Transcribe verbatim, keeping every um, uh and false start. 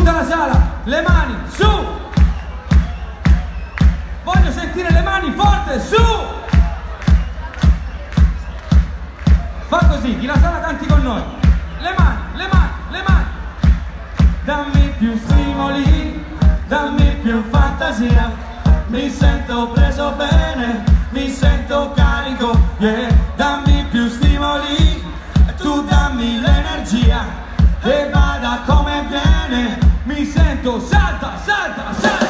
Tutta la sala, le mani su! Voglio sentire le mani forte, su! Fa così, chi la sala canti con noi. Le mani, le mani, le mani. Dammi più stimoli, dammi più fantasia. Mi sento preso bene, mi sento carico, yeah. Dammi più stimoli, tu dammi l'energia e vada come viene. Mi sento, salta, salta, salta.